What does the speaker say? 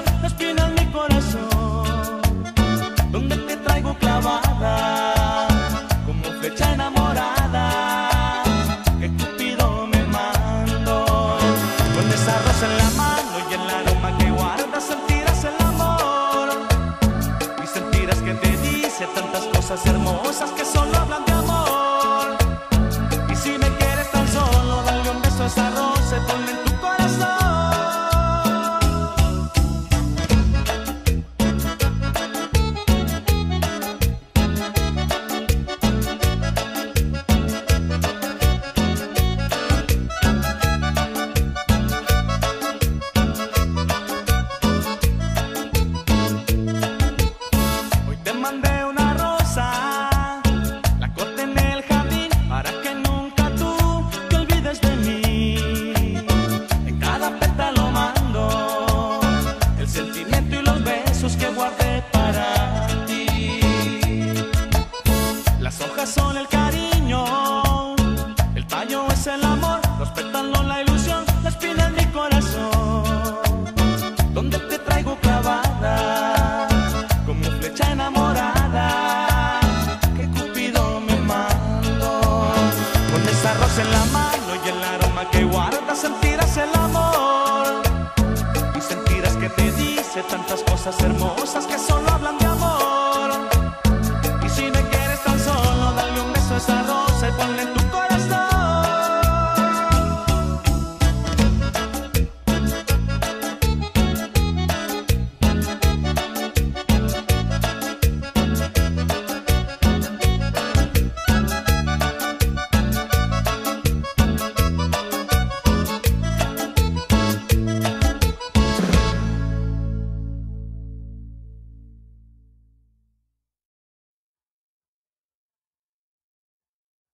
ilusión, la espina en mi corazón, donde te traigo clavada como flecha enamorada que Cupido me mandó. Con esa rosa en la mano y el aroma que guardas, sentirás el amor y sentirás que te dice tantas cosas hermosas que solo hablan de amor. Y si me quieres tan solo, dale un beso a esa rosa y ponle en tu corazón. Hoy te mandé una rosa, la corté en el jardín para que nunca tú te olvides de mí. En cada pétalo mando el sentimiento y los besos que guardé para ti. Las hojas son el cariño, el tallo es el amor, los pétalos la ilusión, la espina en mi corazón, donde te traigo clavada como flecha enamorada que Cupido me mandó. Con esa rosa en la mano y el aroma que guardas, sentirás el amor y sentirás que te dice tantas cosas hermosas que solo